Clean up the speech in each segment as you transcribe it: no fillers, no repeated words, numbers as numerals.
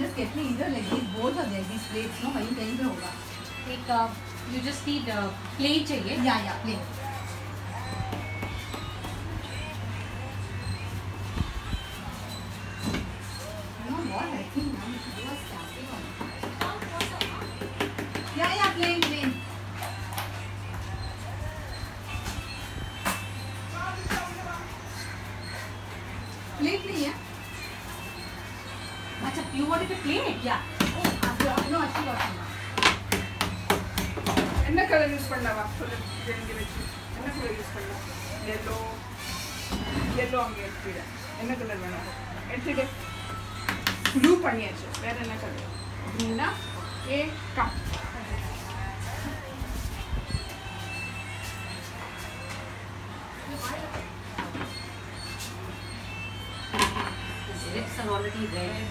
just get me either like these both are there, these plates, no, वहीं कहीं पे होगा. एक you just need plate चाहिए. Yeah, plate. You know what? I think now we should do a stamping on it. Yeah, plain. Plate नहीं है. अच्छा, you wanted a plate? Yeah. Oh, no, actually got some. என்ன colour use பண்ணலாம் சொல்லு இங்க வெச்சு என்ன கலர் யூஸ் பண்ணலாம் yellow அங்க எடுத்துடு என்ன கலர் வேணும் எடுத்துடு ப்ளூ பண்ணியாச்சு வேற என்ன கலர் க்ரீனா ஏ கம் The lips are already red.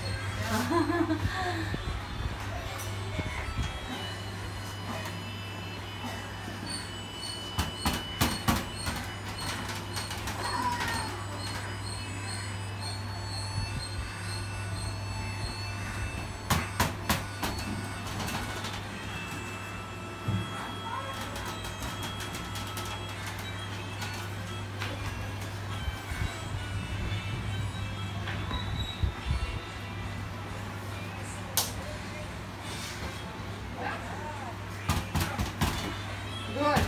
Good.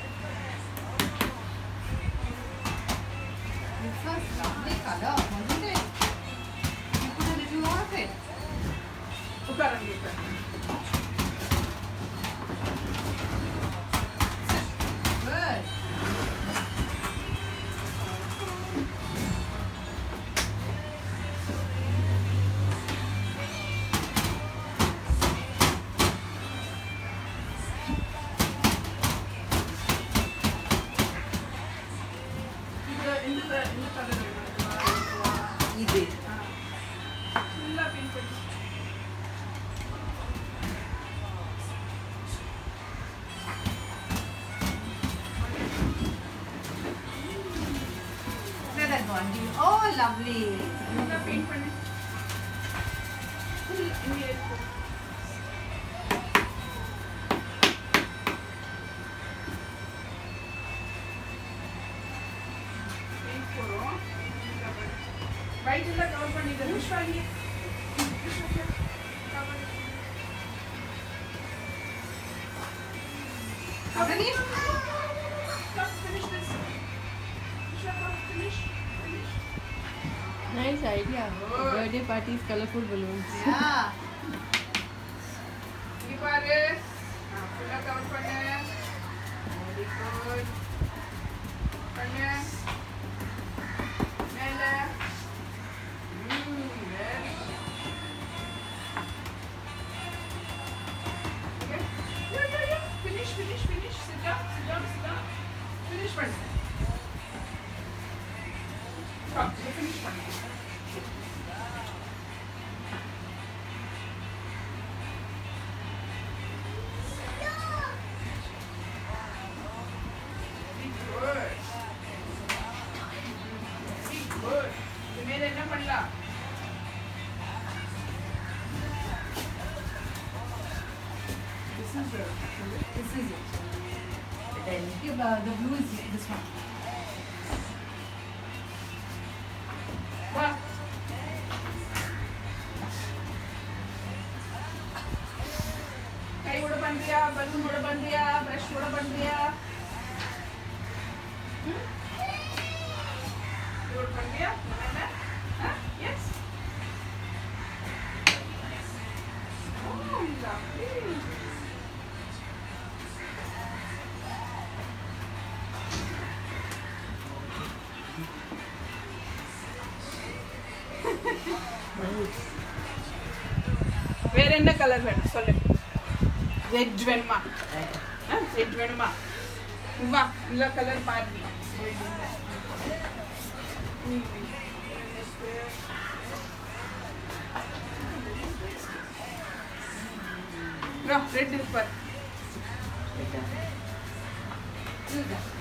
This was lovely color, wasn't it? You put a little more of it. உட்காருங்க Good. இந்த கலர் வேணும் இது ஃபுல்லா பிங்க் பண்ணி Where that one? Oh, lovely. ஃபுல்லா பெயிண்ட் பண்ணி ஃபுல் இங்க இருக்கு பெயிண்ட் போறோம் white எல்லாம் கவர் பண்ணிடு விஷ்வாங்கி Underneath? finish this Vishwa, finish Nice idea. Birthday parties, colorful balloons. Yeah. இங்க பாரு ஃபுல்லா கவர் பண்ணு வெரி குட் பண்ணு மேல very okay yeah finish sit down finish பண்ணு stop finish பண்ணு என்ன பண்ணலாம் This is it. Then the blue is this one. வா கை ஓட பண்றியா பலூன் ஓட பண்றியா பிரஷ் ஓட பண்றியா ஓட பண்றியா என்ன எஸ் வேற என்ன கலர் வேணும் சொல்லு ரெட் வேணுமா ரெட் வேணுமா வா இந்த கலர் பாரு ரெட் இருக்கு பாரு